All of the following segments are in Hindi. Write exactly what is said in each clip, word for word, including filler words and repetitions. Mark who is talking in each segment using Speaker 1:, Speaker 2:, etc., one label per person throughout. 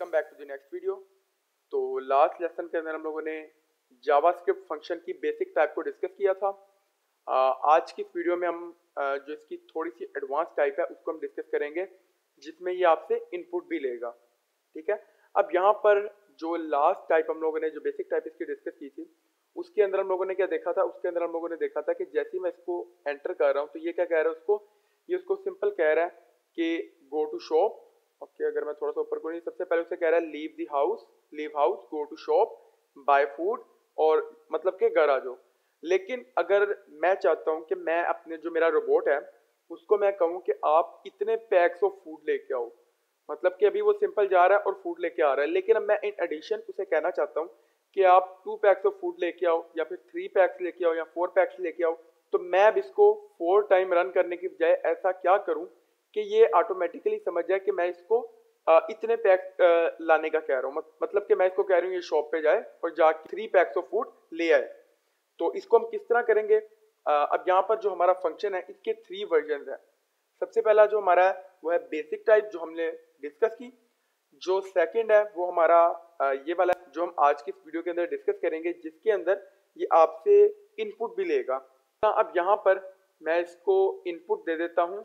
Speaker 1: Welcome back to the next video. तो लास्ट लेसन के अंदर हम लोगों ने जावास्क्रिप्ट फंक्शन की बेसिक टाइप को डिस्कस किया था। आ, आज की वीडियो में हम आ, जो इसकी थोड़ी सी एडवांस टाइप है उसको हम डिस्कस करेंगे, जिसमें ये आपसे इनपुट भी लेगा। ठीक है, अब यहाँ पर जो लास्ट टाइप हम लोगों ने जो बेसिक टाइप इसकी डिस्कस की थी, उसके अंदर हम लोगों ने क्या देखा था, उसके अंदर हम लोगों ने देखा था कि जैसे ही मैं इसको एंटर कर रहा हूँ तो ये क्या कह रहा है, उसको ये उसको सिंपल कह रहा है कि गो टू शॉप। ओके, अगर मैं थोड़ा सा ऊपर को नहीं, सबसे पहले उसे कह रहा है leave the house, leave house, go to shop, buy food, और मतलब के घर आ जाओ। लेकिन अगर मैं चाहता हूं कि मैं अपने जो मेरा रोबोट है उसको मैं कहूं कि आप इतने पैक्स ऑफ फूड लेके आओ, मतलब कि अभी वो सिंपल जा रहा है और फूड लेके आ रहा है, लेकिन अब मैं इन एडिशन उसे कहना चाहता हूं कि आप टू पैक्स ऑफ फूड लेके आओ या फिर थ्री पैक्स लेके आओ या फोर पैक्स लेके आओ। तो मैं अब इसको फोर टाइम रन करने की बजाय ऐसा क्या करूं कि ये ऑटोमेटिकली समझ जाए कि मैं इसको आ, इतने पैक लाने का कह रहा हूँ, मतलब कि मैं इसको कह रही हूँ ये शॉप पे जाए और जाके थ्री पैक्स ऑफ फूड ले आए। तो इसको हम किस तरह करेंगे? आ, अब यहाँ पर जो हमारा फंक्शन है इसके थ्री वर्जन है। सबसे पहला जो हमारा है वो है बेसिक टाइप, जो हमने डिस्कस की। जो सेकंड है वो हमारा आ, ये वाला जो हम आज की वीडियो के अंदर डिस्कस करेंगे, जिसके अंदर ये आपसे इनपुट भी लेगा। अब यहाँ पर मैं इसको इनपुट दे देता हूँ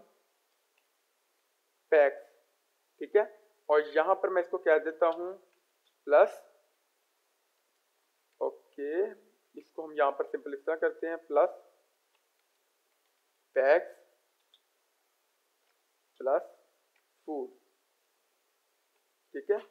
Speaker 1: पैक्स, ठीक है, और यहां पर मैं इसको कह देता हूं प्लस। ओके, इसको हम यहां पर सिंपल इस तरह करते हैं, प्लस पैक्स प्लस फूड। ठीक है,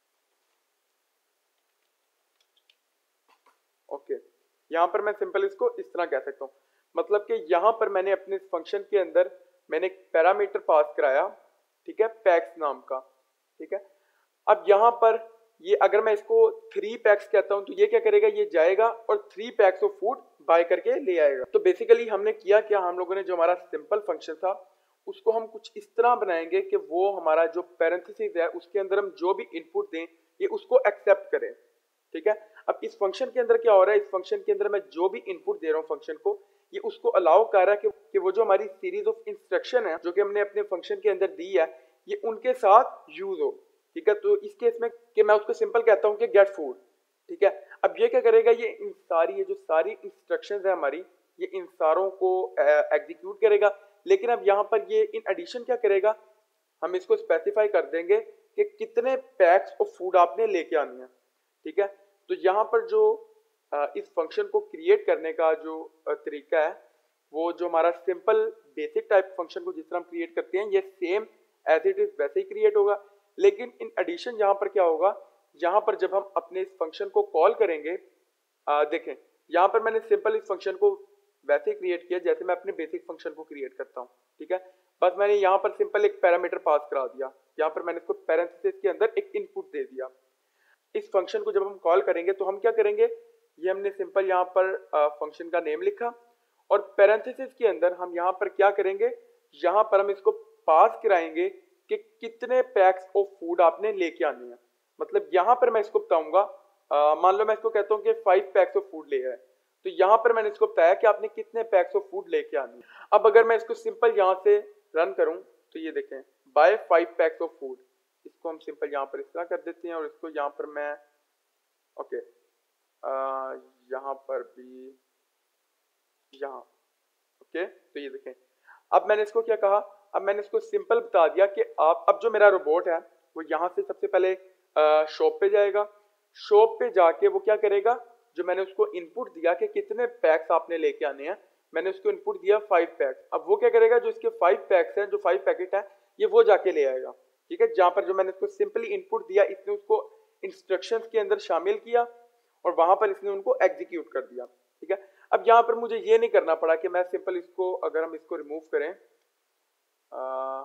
Speaker 1: ओके, यहां पर मैं सिंपल इसको इस तरह कह सकता हूं, मतलब कि यहां पर मैंने अपने फंक्शन के अंदर मैंने एक पैरामीटर पास कराया, ठीक है, पैक्स नाम का। ठीक है, अब यहां पर ये अगर मैं इसको थ्री पैक्स कहता हूं तो ये क्या करेगा, ये जाएगा और three packs of food buy करके ले आएगा। तो बेसिकली हमने किया क्या, हम लोगों ने जो हमारा सिंपल फंक्शन था उसको हम कुछ इस तरह बनाएंगे कि वो हमारा जो पैरेंथेसिस है उसके अंदर हम जो भी इनपुट दें ये उसको एक्सेप्ट करें। ठीक है, अब इस फंक्शन के अंदर क्या हो रहा है, इस फंक्शन के अंदर मैं जो भी इनपुट दे रहा हूँ फंक्शन को, ये उसको अलाउ कर रहा है कि, कि वो जो हमारी सीरीज ऑफ इंस्ट्रक्शन है जो कि हमने अपने फंक्शन के अंदर दी है ये उनके साथ यूज हो। ठीक है, तो इस केस में कि मैं उसको सिंपल कहता हूं कि गेट फूड। ठीक है, अब ये क्या करेगा, ये इन सारी ये जो सारी इंस्ट्रक्शंस है हमारी, ये इन सारों को एग्जीक्यूट करेगा। लेकिन अब यहाँ पर ये इन एडिशन क्या करेगा, हम इसको स्पेसिफाई कर देंगे कि कितने पैक्स ऑफ फूड आपने लेके आनी है। ठीक है, तो यहाँ पर जो इस फंक्शन को क्रिएट करने का जो तरीका है वो जो हमारा सिंपल बेसिक टाइप फंक्शन को जिस तरह हम क्रिएट करते हैं ये सेम एज इट इज वैसे ही क्रिएट होगा। लेकिन इन एडिशन यहाँ पर क्या होगा, यहाँ पर जब हम अपने इस फंक्शन को कॉल करेंगे, आ, देखें यहाँ पर मैंने सिंपल इस फंक्शन को वैसे ही क्रिएट किया जैसे मैं अपने बेसिक फंक्शन को क्रिएट करता हूँ। ठीक है, बस मैंने यहाँ पर सिंपल एक पैरामीटर पास करा दिया, यहाँ पर मैंने इसको पैरेंथेसिस के अंदर एक इनपुट दे दिया। इस फंक्शन को जब हम कॉल करेंगे तो हम क्या करेंगे, ये हमने सिंपल यहाँ पर फंक्शन का नेम लिखा और पैरेंथेसिस के अंदर हम यहाँ पर क्या करेंगे, यहाँ पर हम इसको पास कराएंगे कि कितने पैक्स ऑफ फूड आपने लेके आने हैं। मतलब यहाँ पर मैं इसको बताऊंगा, मान लो मैं इसको कहता हूँ कि फाइव पैक्स ऑफ फूड ले आए, तो यहाँ पर मैंने इसको बताया कि आपने कितने पैक्स ऑफ फूड लेके आने हैं। अब अगर मैं इसको सिंपल यहाँ से रन करूँ तो ये देखें, buy five packs of food, इसको हम सिंपल यहाँ पर इस तरह कर देते हैं और इसको यहाँ पर मैं ओके यहाँ पर भी यहाँ ओके, तो ये देखें अब मैंने इसको क्या कहा, अब मैंने इसको सिंपल बता दिया कि आप अब जो मेरा रोबोट है वो यहाँ से सबसे पहले शॉप पे जाएगा, शॉप पे जाके वो क्या करेगा, जो मैंने उसको इनपुट दिया कि कितने पैक्स आपने लेके आने हैं, मैंने उसको इनपुट दिया फाइव पैक्स। अब वो क्या करेगा, जो इसके फाइव पैक्स हैं, जो फाइव पैकेट है ये वो जाके ले आएगा। ठीक है, जहाँ पर जो मैंने इसको सिंपली इनपुट दिया इसने उसको इंस्ट्रक्शंस के अंदर शामिल किया और वहां पर इसने उनको एग्जीक्यूट कर दिया। ठीक है, अब यहाँ पर मुझे ये नहीं करना पड़ा कि मैं सिंपल इसको, अगर हम इसको रिमूव करें, आ,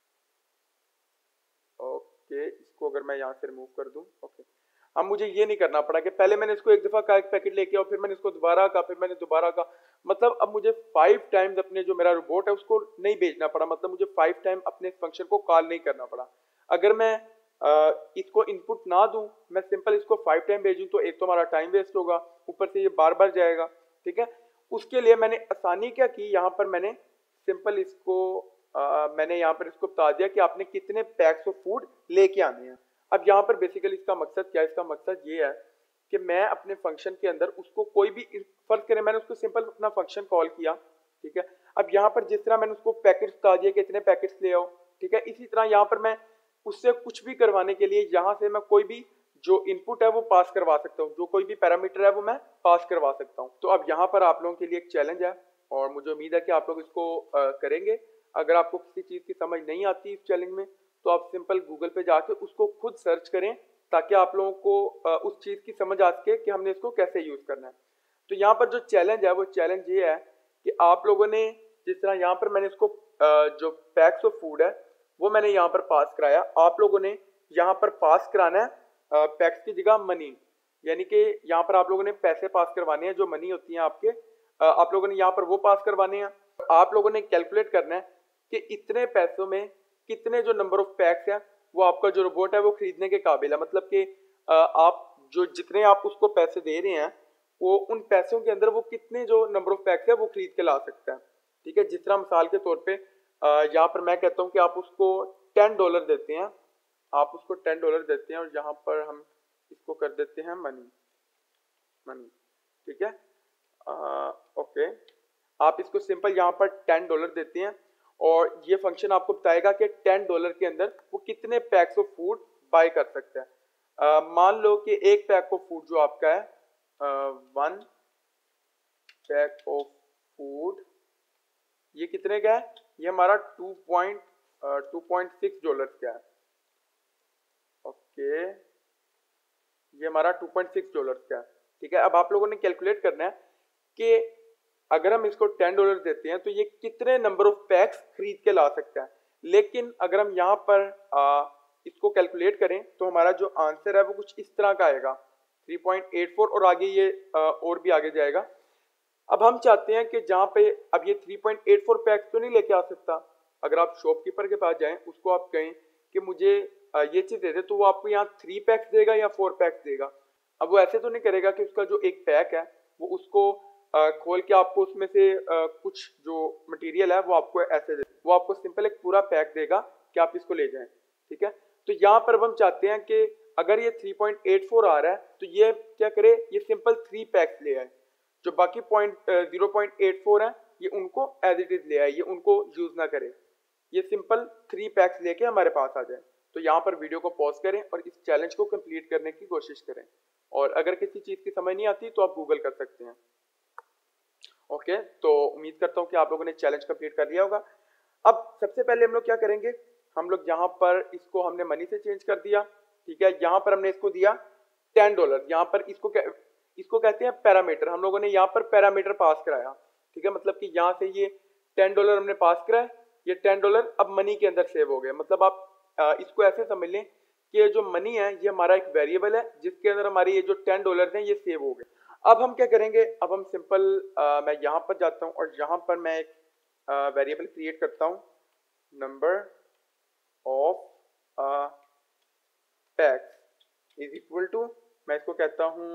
Speaker 1: ओके इसको अगर मैं यहाँ से रिमूव कर दूं, ओके, अब मुझे ये नहीं करना पड़ा कि पहले मैंने इसको एक दफा का एक पैकेट लेके आओ, फिर मैंने इसको दोबारा का, फिर मैंने दोबारा का, मतलब अब मुझे फाइव टाइम्स अपने जो मेरा रोबोट है उसको नहीं भेजना पड़ा, मतलब मुझे फाइव टाइम अपने फंक्शन को कॉल नहीं करना पड़ा। अगर मैं आ, इसको इनपुट ना दूं, मैं सिंपल इसको फाइव टाइम भेजूं तो एक तो हमारा टाइम वेस्ट होगा, ऊपर से ये बार बार जाएगा। ठीक है, उसके लिए मैंने आसानी क्या की, यहाँ पर मैंने सिंपल इसको आ, मैंने यहाँ पर इसको बता दिया कि आपने कितने पैक्स ऑफ फूड लेके आने हैं। अब यहाँ पर बेसिकली इसका मकसद क्या है, इसका मकसद ये है कि मैं अपने फंक्शन के अंदर उसको कोई भी, फर्ज करें मैंने उसको सिंपल अपना फंक्शन कॉल किया, ठीक है। अब यहाँ पर जिस तरह मैंने उसको पैकेट्स बता दिए कि इतने पैकेट्स ले आओ, ठीक है, इसी तरह यहाँ पर मैं उससे कुछ भी करवाने के लिए यहाँ से मैं कोई भी जो इनपुट है वो पास करवा सकता हूँ, जो कोई भी पैरामीटर है वो मैं पास करवा सकता हूँ। तो अब यहाँ पर आप लोगों के लिए एक चैलेंज है और मुझे उम्मीद है कि आप लोग इसको आ, करेंगे। अगर आपको किसी चीज़ की समझ नहीं आती इस चैलेंज में तो आप सिंपल गूगल पे जाके उसको खुद सर्च करें ताकि आप लोगों को उस चीज़ की समझ आ सके कि हमने इसको कैसे यूज़ करना है। तो यहाँ पर जो चैलेंज है वो चैलेंज ये है कि आप लोगों ने जिस तरह यहाँ पर मैंने इसको जो पैक्स ऑफ फूड है वो मैंने यहाँ पर पास कराया, आप लोगों ने यहाँ पर पास कराना है पैक्स की जगह मनी, यानी कि यहाँ पर आप लोगों ने पैसे पास करवाने हैं, जो मनी होती है आपके, आप लोगों ने यहाँ पर वो पास करवाने हैं। आप लोगों ने कैलकुलेट करना है कि इतने पैसों में कितने जो नंबर ऑफ पैक्स है वो आपका जो रोबोट है वो खरीदने के काबिल है। मतलब कि आप जो जितने आप उसको पैसे दे रहे हैं वो उन पैसों के अंदर वो कितने जो नंबर ऑफ पैक्स है वो खरीद के ला सकता है, ठीक है। जिस तरह मिसाल के तौर पे यहाँ पर मैं कहता हूँ कि आप उसको टेन डॉलर देते हैं, आप उसको टेन डॉलर देते हैं और यहाँ पर हम इसको कर देते हैं मनी मनी ठीक है। आ, ओके, आप इसको सिंपल यहाँ पर टेन डॉलर देते हैं और ये फंक्शन आपको बताएगा कि टेन डॉलर के अंदर वो कितने पैक्स ऑफ फूड बाय कर सकता है। मान लो कि एक पैक ऑफ फूड जो आपका है, वन पैक ऑफ फूड ये कितने का है, ये हमारा two point two point six dollar का है। ओके, ये हमारा टू पॉइंट सिक्स डॉलर का है, ठीक है। अब आप लोगों ने कैलकुलेट करना है कि अगर हम इसको टेन डॉलर देते हैं तो ये कितने नंबर ऑफ पैक्स खरीद के ला सकता है। लेकिन अगर हम यहाँ पर आ, इसको कैलकुलेट करें तो हमारा जो आंसर है वो कुछ इस तरह का आएगा, थ्री पॉइंट एट फोर, और आगे ये आ, और भी आगे जाएगा। अब हम चाहते हैं कि जहाँ पे अब ये three point eight four packs तो नहीं लेके आ सकता, अगर आप शॉपकीपर के पास जाएं उसको आप कहें कि मुझे आ, ये चीज़ दे दे, तो वो आपको यहाँ थ्री पैक्स देगा या फोर पैक्स देगा। अब वो ऐसे तो नहीं करेगा कि उसका जो एक पैक है वो उसको आ, खोल के आपको उसमें से आ, कुछ जो मटेरियल है वो आपको ऐसे दे, वो आपको सिंपल एक पूरा पैक देगा कि आप इसको ले जाएं, ठीक है। तो यहाँ पर हम चाहते हैं कि अगर ये थ्री पॉइंट एट फोर आ रहा है तो ये क्या करे, ये सिंपल थ्री पैक्स ले आए, जो बाकी point zero point eight four है ये उनको एज इट इज ले आए, ये उनको यूज ना करे, ये सिंपल थ्री पैक्स लेके हमारे पास आ जाए। तो यहाँ पर वीडियो को पॉज करें और इस चैलेंज को कंप्लीट करने की कोशिश करें, और अगर किसी चीज़ की समझ नहीं आती तो आप गूगल कर सकते हैं। ओके, तो उम्मीद करता हूँ कि आप लोगों ने चैलेंज कंप्लीट कर लिया होगा। अब सबसे पहले हम लोग क्या करेंगे, हम लोग यहाँ पर इसको हमने मनी से चेंज कर दिया, ठीक है। यहाँ पर हमने इसको दिया टेन डॉलर, यहाँ पर इसको क्या इसको कहते हैं पैरामीटर, हम लोगों ने यहाँ पर पैरामीटर पास कराया, ठीक है। मतलब कि यहाँ से ये टेन डॉलर हमने पास कराया, ये टेन डॉलर अब मनी के अंदर सेव हो गए। मतलब आप आ, इसको ऐसे समझ लें कि ये जो मनी है ये हमारा एक वेरिएबल है जिसके अंदर हमारे ये जो टेन डॉलर हैं ये सेव हो गए। अब हम क्या करेंगे, अब हम सिंपल आ, मैं यहाँ पर जाता हूँ और यहाँ पर मैं एक वेरिएबल क्रिएट करता हूँ, number of packs is equal to, मैं इसको कहता हूँ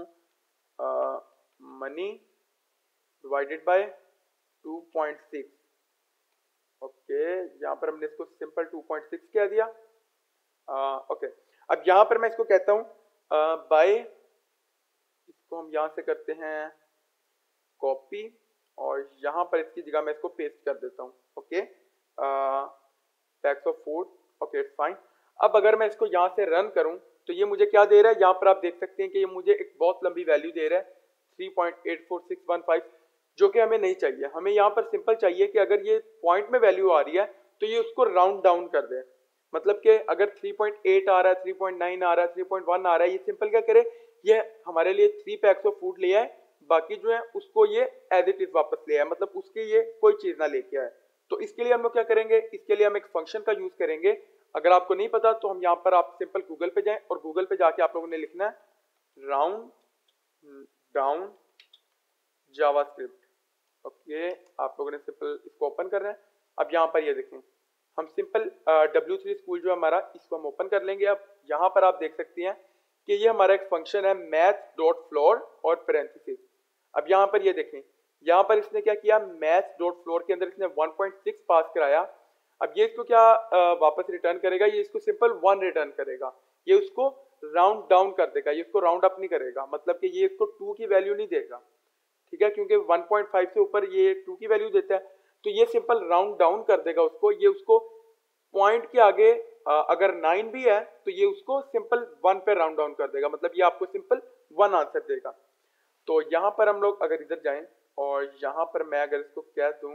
Speaker 1: money divided by two point six. Okay, यहाँ पर हमने इसको सिंपल टू पॉइंट सिक्स कह दिया। ओके, अब यहाँ पर मैं इसको कहता हूँ बाय, इसको हम यहाँ से करते हैं कॉपी और यहाँ पर इसकी जगह मैं इसको पेस्ट कर देता हूँ। Okay, packs of food, okay it's fine. अब अगर मैं इसको यहाँ से रन करूँ तो ये मुझे क्या दे रहा है, यहाँ पर आप देख सकते हैं कि ये मुझे एक बहुत लंबी वैल्यू दे रहा है three point eight four six one five, जो कि हमें नहीं चाहिए। हमें यहाँ पर सिंपल चाहिए कि अगर ये पॉइंट में वैल्यू आ रही है तो ये उसको राउंड डाउन कर दे। मतलब कि अगर थ्री पॉइंट एट आ रहा है, थ्री पॉइंट नाइन आ रहा है, थ्री पॉइंट वन आ रहा है, ये सिंपल क्या करे, ये हमारे लिए थ्री पैक्स ऑफ फूड ले आए, बाकी जो है उसको ये एज इट इज वापस ले आए, मतलब उसके ये कोई चीज ना लेके आए। तो इसके लिए हम लोग क्या करेंगे, इसके लिए हम एक फंक्शन का यूज करेंगे। अगर आपको नहीं पता तो हम यहाँ पर आप सिंपल गूगल पे जाएं और गूगल पे जाके आप लोगों ने लिखना है राउंड डाउन जावास्क्रिप्ट। ओके, आप लोगों ने सिंपल इसको ओपन कर रहे हैं। अब यहाँ पर ये देखें, हम सिंपल डब्ल्यू थ्री स्कूल जो हमारा, इसको हम ओपन कर लेंगे। अब यहाँ पर आप देख सकते हैं कि ये हमारा एक फंक्शन है मैथ डॉट फ्लोर और पैरेंथेसिस। अब यहाँ पर ये देखें, यहाँ पर इसने क्या किया, मैथ डॉट फ्लोर के अंदर इसने वन पॉइंट सिक्स पास कराया। अब ये इसको क्या आ, वापस रिटर्न करेगा, ये इसको सिंपल वन रिटर्न करेगा। ये उसको राउंड डाउन कर देगा, ये उसको राउंड अप नहीं करेगा, मतलब कि ये इसको टू की वैल्यू नहीं देगा, ठीक है, क्योंकि वन पॉइंट फाइव से ऊपर ये टू की वैल्यू देता है, तो ये सिंपल राउंड डाउन कर देगा उसको, ये उसको पॉइंट के आगे आ, अगर नाइन भी है तो ये उसको सिंपल वन पे राउंड डाउन कर देगा, मतलब ये आपको सिंपल वन आंसर देगा। तो यहाँ पर हम लोग अगर इधर जाएं और यहाँ पर मैं अगर इसको कह दूं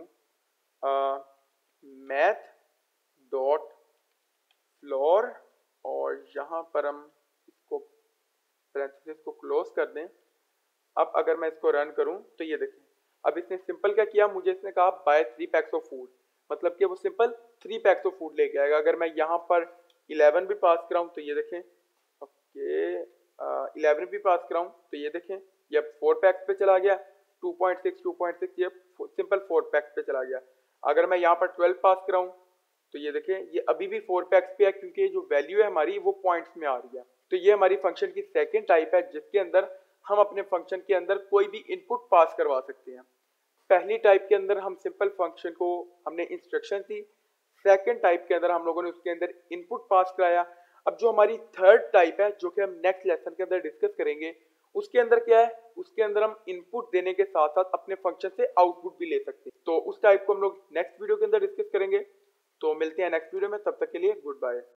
Speaker 1: मैथ डॉट फ्लोर और यहाँ पर हम इसको पैरेंथेसिस को क्लोज कर दें, अब अगर मैं इसको रन करूं तो ये देखें, अब इसने सिंपल क्या किया, मुझे इसने कहा buy three packs of food, मतलब कि वो simple three packs of food लेके आएगा। अगर मैं यहाँ पर इलेवन भी पास कराऊं तो ये देखें, ओके इलेवन भी पास कराऊं तो ये देखें ये फोर पैक्स पे चला गया, two point six two point six ये सिंपल फोर पैक्स पे चला गया। अगर मैं यहाँ पर ट्वेल्व पास कराऊं तो ये देखें ये अभी भी फोर पैक्स पे है, क्योंकि जो वैल्यू है हमारी वो पॉइंट्स में आ रही है। तो ये हमारी फंक्शन की सेकेंड टाइप है जिसके अंदर हम अपने फंक्शन के अंदर कोई भी इनपुट पास करवा सकते हैं। पहली टाइप के अंदर हम सिंपल फंक्शन को हमने इंस्ट्रक्शन दी, सेकंड टाइप के अंदर हम लोगों ने उसके अंदर इनपुट पास कराया। अब जो हमारी थर्ड टाइप है जो कि हम नेक्स्ट लेसन के अंदर डिस्कस करेंगे, उसके अंदर क्या है, उसके अंदर हम इनपुट देने के साथ साथ अपने फंक्शन से आउटपुट भी ले सकते हैं। तो उस टाइप को हम लोग नेक्स्ट वीडियो के अंदर डिस्कस करेंगे। तो मिलते हैं नेक्स्ट वीडियो में, तब तक के लिए गुड बाय।